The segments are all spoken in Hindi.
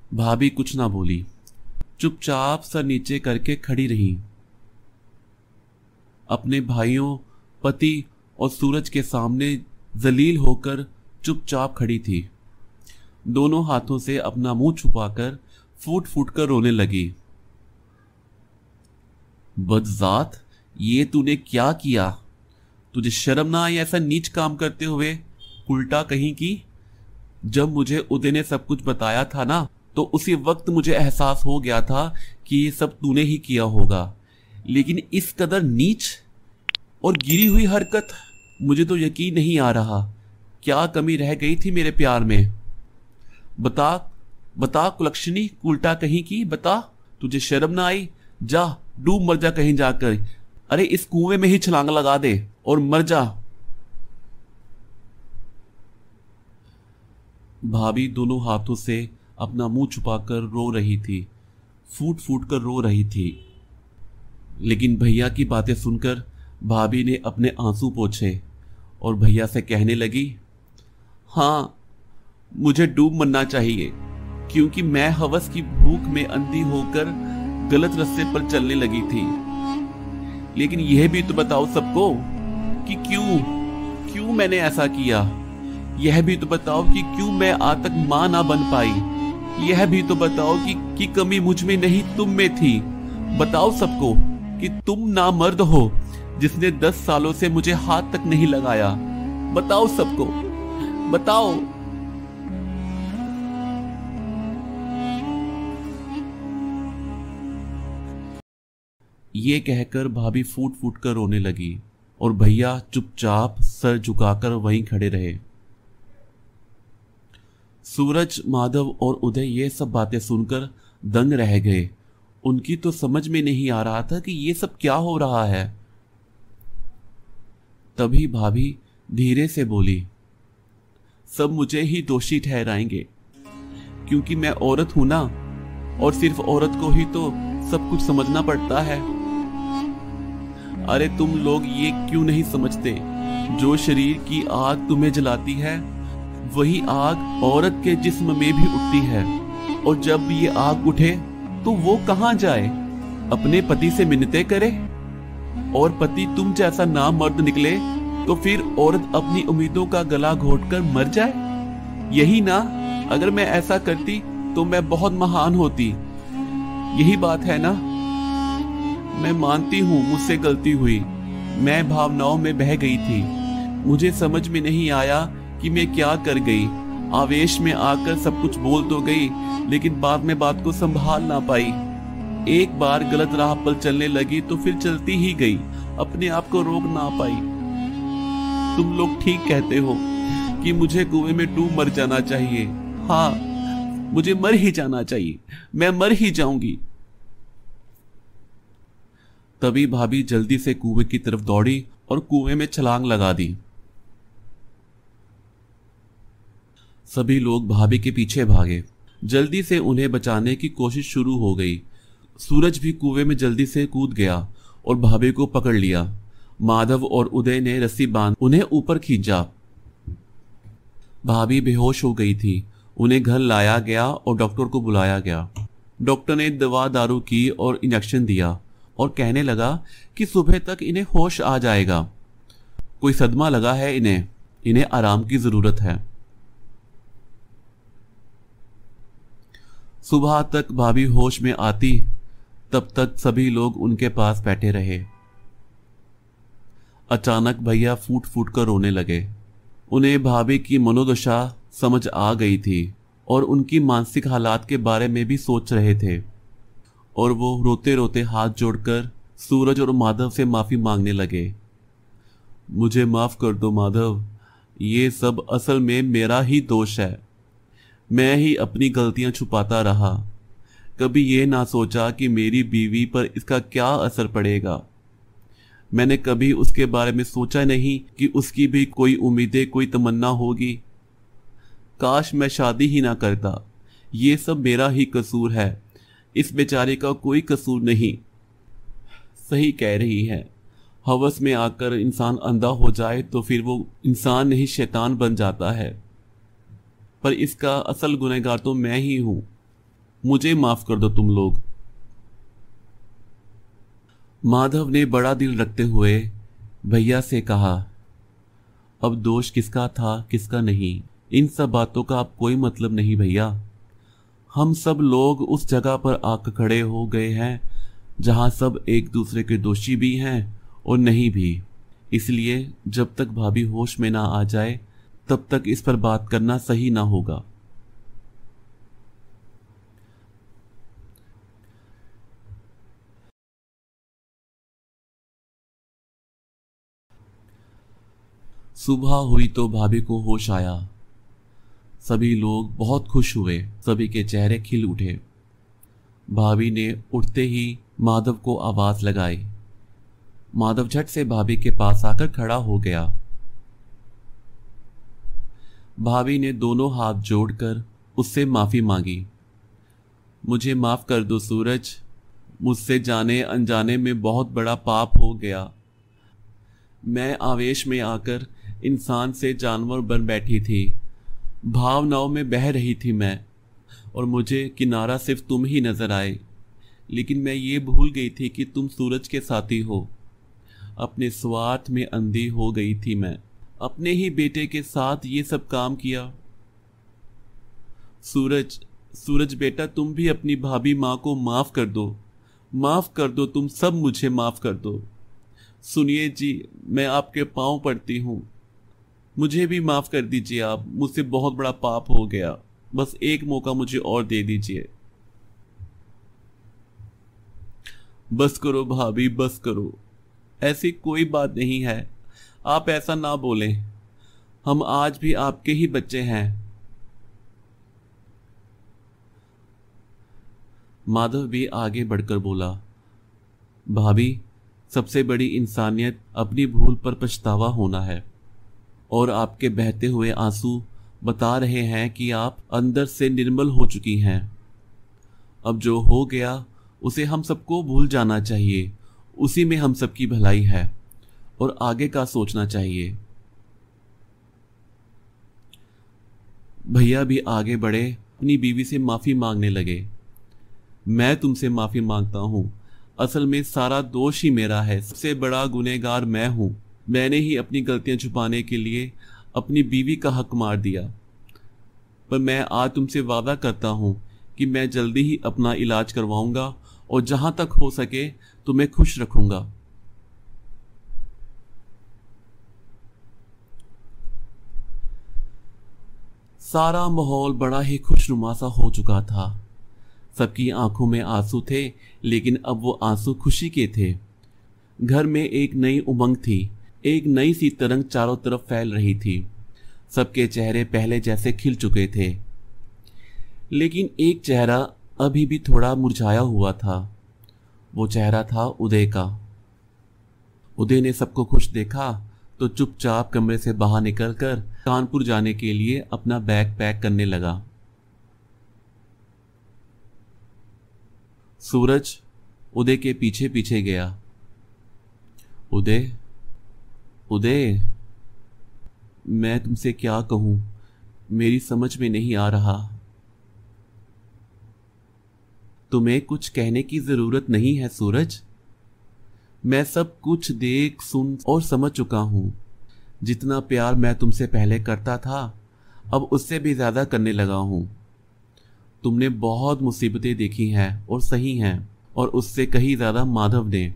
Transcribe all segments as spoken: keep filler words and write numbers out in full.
भाभी कुछ ना बोली, चुपचाप सर नीचे करके खड़ी रही। अपने भाइयों, पति और सूरज के सामने जलील होकर चुपचाप खड़ी थी। दोनों हाथों से अपना मुंह छुपाकर फूट फूट कर रोने लगी। बदजात, ये तूने क्या किया? तुझे शर्म ना आई ऐसा नीच काम करते हुए? उल्टा कहीं की। जब मुझे उदय ने सब कुछ बताया था ना, तो उसी वक्त मुझे एहसास हो गया था कि ये सब तूने ही किया होगा, लेकिन इस कदर नीच और गिरी हुई हरकत, मुझे तो यकीन नहीं आ रहा। क्या कमी रह गई थी मेरे प्यार में? बता बता कुलक्षणी, उल्टा कहीं की, बता। तुझे शर्म ना आई? जा डूब मर जा कहीं जाकर। अरे इस कुएं में ही छलांग लगा दे और मर जा। भाभी दोनों हाथों से अपना मुंह छुपाकर रो रही थी, फूट फूट कर रो रही थी। लेकिन भैया की बातें सुनकर भाभी ने अपने आंसू पोंछे और भैया से कहने लगी, हाँ, मुझे डूब मरना चाहिए, क्योंकि मैं हवस की भूख में अंधी होकर गलत रास्ते पर चलने लगी थी। लेकिन यह भी तो बताओ सबको कि क्यों क्यों मैंने ऐसा किया। यह भी तो बताओ कि क्यों मैं आज तक मां ना बन पाई। यह भी तो बताओ कि, कि कमी मुझ में नहीं तुम में थी। बताओ सबको कि तुम ना मर्द हो जिसने दस सालों से मुझे हाथ तक नहीं लगाया। बताओ सबको, बताओ। ये कहकर भाभी फूट फूट कर रोने लगी और भैया चुपचाप सर झुकाकर वहीं खड़े रहे। सूरज, माधव और उदय ये सब बातें सुनकर दंग रह गए। उनकी तो समझ में नहीं आ रहा था कि ये सब क्या हो रहा है। तभी भाभी धीरे से बोली, सब मुझे ही दोषी ठहराएंगे, क्योंकि मैं औरत हूं ना, और सिर्फ औरत को ही तो सब कुछ समझना पड़ता है। अरे तुम लोग ये क्यों नहीं समझते? जो शरीर की आग तुम्हें जलाती है, वही आग औरत के जिस्म में भी उठती है। और जब ये आग उठे तो वो कहां जाए? अपने पति से मिन्नतें करे। और पति तुम जैसा ना मर्द निकले तो फिर औरत अपनी उम्मीदों का गला घोटकर मर जाए। यही ना? अगर मैं ऐसा करती तो मैं बहुत महान होती। यही बात है ना? मैं मानती हूँ मुझसे गलती हुई। मैं भावनाओं में बह गई थी। मुझे समझ में नहीं आया कि मैं क्या कर गई। आवेश में आकर सब कुछ बोल तो गई, लेकिन बाद में बात को संभाल ना पाई। एक बार गलत राह पर चलने लगी तो फिर चलती ही गई, अपने आप को रोक ना पाई। तुम लोग ठीक कहते हो कि मुझे कुएं में डूब मर जाना चाहिए। हाँ, मुझे मर ही जाना चाहिए। मैं मर ही जाऊंगी। तभी भाभी जल्दी से कुएं की तरफ दौड़ी और कुएं में छलांग लगा दी। सभी लोग भाभी के पीछे भागे। जल्दी से उन्हें बचाने की कोशिश शुरू हो गई। सूरज भी कुएं में जल्दी से कूद गया और भाभी को पकड़ लिया। माधव और उदय ने रस्सी बांध उन्हें ऊपर खींचा। भाभी बेहोश हो गई थी। उन्हें घर लाया गया और डॉक्टर को बुलाया गया। डॉक्टर ने दवा दारू की और इंजेक्शन दिया और कहने लगा कि सुबह तक इन्हें होश आ जाएगा। कोई सदमा लगा है इन्हें, इन्हें आराम की जरूरत है। सुबह तक भाभी होश में आती, तब तक सभी लोग उनके पास बैठे रहे। अचानक भैया फूट फूट कर रोने लगे। उन्हें भाभी की मनोदशा समझ आ गई थी और उनकी मानसिक हालात के बारे में भी सोच रहे थे, और वो रोते रोते हाथ जोड़कर सूरज और माधव से माफी मांगने लगे। मुझे माफ कर दो माधव, ये सब असल में मेरा ही दोष है। मैं ही अपनी गलतियां छुपाता रहा। कभी ये ना सोचा कि मेरी बीवी पर इसका क्या असर पड़ेगा। मैंने कभी उसके बारे में सोचा नहीं कि उसकी भी कोई उम्मीदें, कोई तमन्ना होगी। काश मैं शादी ही ना करता। ये सब मेरा ही कसूर है, इस बेचारे का कोई कसूर नहीं। सही कह रही है, हवस में आकर इंसान अंधा हो जाए तो फिर वो इंसान नहीं शैतान बन जाता है। पर इसका असल गुनहगार तो मैं ही हूं। मुझे माफ कर दो तुम लोग। माधव ने बड़ा दिल रखते हुए भैया से कहा, अब दोष किसका था किसका नहीं, इन सब बातों का अब कोई मतलब नहीं भैया। हम सब लोग उस जगह पर आकर खड़े हो गए हैं जहां सब एक दूसरे के दोषी भी हैं और नहीं भी। इसलिए जब तक भाभी होश में ना आ जाए तब तक इस पर बात करना सही ना होगा। सुबह हुई तो भाभी को होश आया। सभी लोग बहुत खुश हुए, सभी के चेहरे खिल उठे। भाभी ने उठते ही माधव को आवाज लगाई। माधव झट से भाभी के पास आकर खड़ा हो गया। भाभी ने दोनों हाथ जोड़कर उससे माफी मांगी। मुझे माफ कर दो सूरज, मुझसे जाने अनजाने में बहुत बड़ा पाप हो गया। मैं आवेश में आकर इंसान से जानवर बन बैठी थी। भावनाओं में बह रही थी मैं, और मुझे किनारा सिर्फ तुम ही नजर आए। लेकिन मैं ये भूल गई थी कि तुम सूरज के साथी हो। अपने स्वार्थ में अंधी हो गई थी मैं, अपने ही बेटे के साथ ये सब काम किया। सूरज, सूरज बेटा, तुम भी अपनी भाभी माँ को माफ कर दो, माफ कर दो, तुम सब मुझे माफ कर दो। सुनिए जी, मैं आपके पांव पड़ती हूँ, मुझे भी माफ कर दीजिए आप। मुझसे बहुत बड़ा पाप हो गया, बस एक मौका मुझे और दे दीजिए। बस करो भाभी, बस करो, ऐसी कोई बात नहीं है, आप ऐसा ना बोलें, हम आज भी आपके ही बच्चे हैं। माधव भी आगे बढ़कर बोला, भाभी, सबसे बड़ी इंसानियत अपनी भूल पर पछतावा होना है, और आपके बहते हुए आंसू बता रहे हैं कि आप अंदर से निर्मल हो चुकी हैं। अब जो हो गया उसे हम सबको भूल जाना चाहिए, उसी में हम सबकी भलाई है, और आगे का सोचना चाहिए। भैया भी आगे बढ़े, अपनी बीवी से माफी मांगने लगे। मैं तुमसे माफी मांगता हूं, असल में सारा दोष ही मेरा है, सबसे बड़ा गुनहगार मैं हूं। मैंने ही अपनी गलतियां छुपाने के लिए अपनी बीवी का हक मार दिया। पर मैं आज तुमसे वादा करता हूं कि मैं जल्दी ही अपना इलाज करवाऊंगा, और जहां तक हो सके तुम्हें खुश रखूंगा। सारा माहौल बड़ा ही खुशनुमा सा हो चुका था। सबकी आंखों में आंसू थे, लेकिन अब वो आंसू खुशी के थे। घर में एक नई उमंग थी, एक नई सी तरंग चारों तरफ फैल रही थी। सबके चेहरे पहले जैसे खिल चुके थे, लेकिन एक चेहरा अभी भी थोड़ा मुरझाया हुआ था। वो चेहरा था उदय का। उदय ने सबको खुश देखा तो चुपचाप कमरे से बाहर निकलकर कानपुर जाने के लिए अपना बैग पैक करने लगा। सूरज उदय के पीछे पीछे गया। उदय, उदय, मैं तुमसे क्या कहूं, मेरी समझ में नहीं आ रहा। तुम्हें कुछ कहने की जरूरत नहीं है सूरज, मैं सब कुछ देख सुन और समझ चुका हूं। जितना प्यार मैं तुमसे पहले करता था, अब उससे भी ज्यादा करने लगा हूं। तुमने बहुत मुसीबतें देखी हैं और सही हैं, और उससे कहीं ज्यादा माधव ने।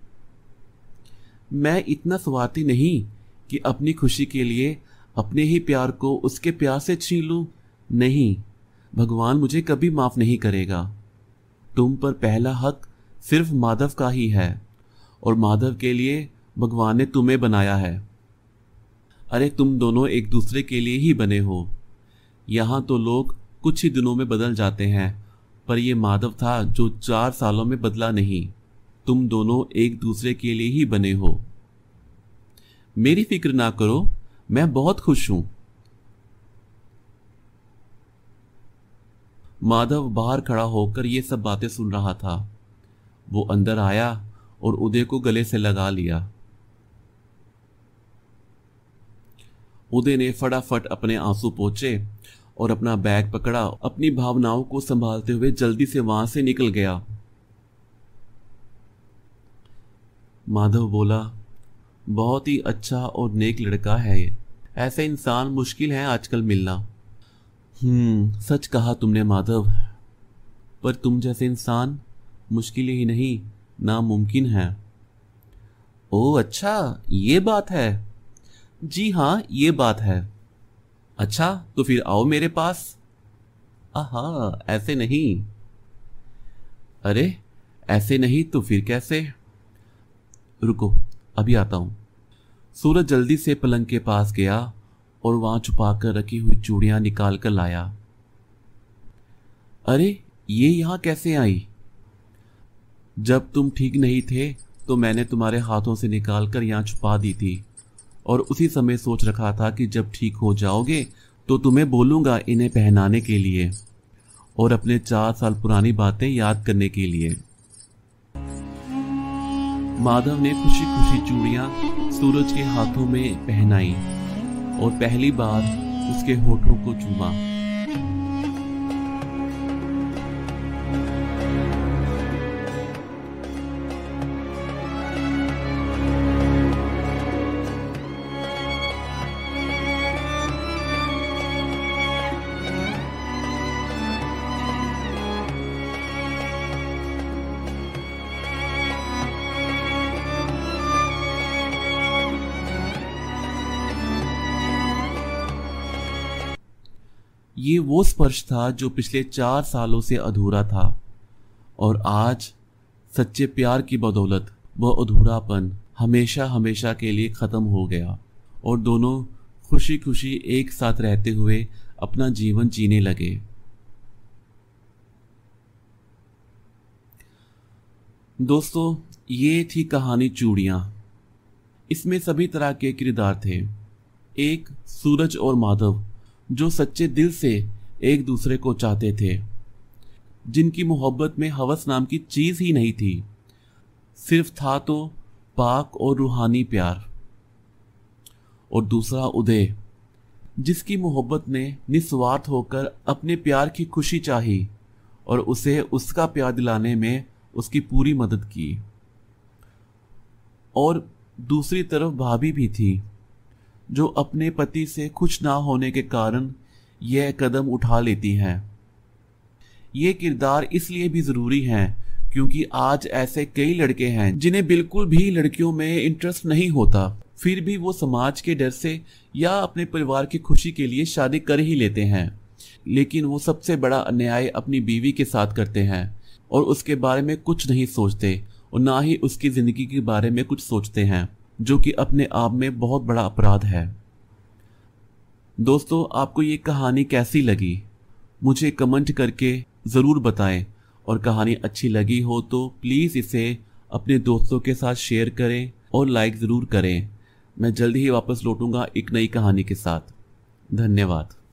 मैं इतना स्वार्थी नहीं कि अपनी खुशी के लिए अपने ही प्यार को उसके प्यार से छीन लूं। नहीं, भगवान मुझे कभी माफ नहीं करेगा। तुम पर पहला हक सिर्फ माधव का ही है, और माधव के लिए भगवान ने तुम्हें बनाया है। अरे तुम दोनों एक दूसरे के लिए ही बने हो। यहां तो लोग कुछ ही दिनों में बदल जाते हैं, पर यह माधव था जो चार सालों में बदला नहीं। तुम दोनों एक दूसरे के लिए ही बने हो। मेरी फिक्र ना करो, मैं बहुत खुश हूं। माधव बाहर खड़ा होकर ये सब बातें सुन रहा था। वो अंदर आया और उदय को गले से लगा लिया। उदय ने फटाफट अपने आंसू पोंछे और अपना बैग पकड़ा, अपनी भावनाओं को संभालते हुए जल्दी से वहां से निकल गया। माधव बोला, बहुत ही अच्छा और नेक लड़का है ये, ऐसे इंसान मुश्किल है आजकल मिलना। हम्म सच कहा तुमने माधव, पर तुम जैसे इंसान मुश्किल ही नहीं नामुमकिन है। ओह अच्छा, ये बात है। जी हाँ, ये बात है। अच्छा तो फिर आओ मेरे पास। आहा, ऐसे नहीं। अरे ऐसे नहीं तो फिर कैसे? रुको, अभी आता हूं। सूरज जल्दी से पलंग के पास गया और वहां छुपाकर रखी हुई चूड़ियां निकाल कर लाया। अरे ये यहां कैसे आई? जब तुम ठीक नहीं थे तो मैंने तुम्हारे हाथों से निकाल कर यहां छुपा दी थी, और उसी समय सोच रखा था कि जब ठीक हो जाओगे तो तुम्हें बोलूंगा इन्हें पहनाने के लिए और अपने चार साल पुरानी बातें याद करने के लिए। माधव ने खुशी खुशी चूड़ियां सूरज के हाथों में पहनाई और पहली बार उसके होठों को चूमा। ये वो स्पर्श था जो पिछले चार सालों से अधूरा था, और आज सच्चे प्यार की बदौलत वह अधूरापन हमेशा हमेशा के लिए खत्म हो गया और दोनों खुशी खुशी एक साथ रहते हुए अपना जीवन जीने लगे। दोस्तों, ये थी कहानी चूड़ियां। इसमें सभी तरह के किरदार थे। एक सूरज और माधव जो सच्चे दिल से एक दूसरे को चाहते थे, जिनकी मोहब्बत में हवस नाम की चीज ही नहीं थी, सिर्फ था तो पाक और रूहानी प्यार। और दूसरा उदय, जिसकी मोहब्बत ने निस्वार्थ होकर अपने प्यार की खुशी चाही और उसे उसका प्यार दिलाने में उसकी पूरी मदद की। और दूसरी तरफ भाभी भी थी, जो अपने पति से खुश ना होने के कारण यह कदम उठा लेती हैं। ये किरदार इसलिए भी जरूरी हैं क्योंकि आज ऐसे कई लड़के हैं जिन्हें बिल्कुल भी लड़कियों में इंटरेस्ट नहीं होता, फिर भी वो समाज के डर से या अपने परिवार की खुशी के लिए शादी कर ही लेते हैं, लेकिन वो सबसे बड़ा अन्याय अपनी बीवी के साथ करते हैं और उसके बारे में कुछ नहीं सोचते और ना ही उसकी जिंदगी के बारे में कुछ सोचते हैं, जो कि अपने आप में बहुत बड़ा अपराध है। दोस्तों, आपको ये कहानी कैसी लगी मुझे कमेंट करके ज़रूर बताएं, और कहानी अच्छी लगी हो तो प्लीज़ इसे अपने दोस्तों के साथ शेयर करें और लाइक ज़रूर करें। मैं जल्दी ही वापस लौटूंगा एक नई कहानी के साथ। धन्यवाद।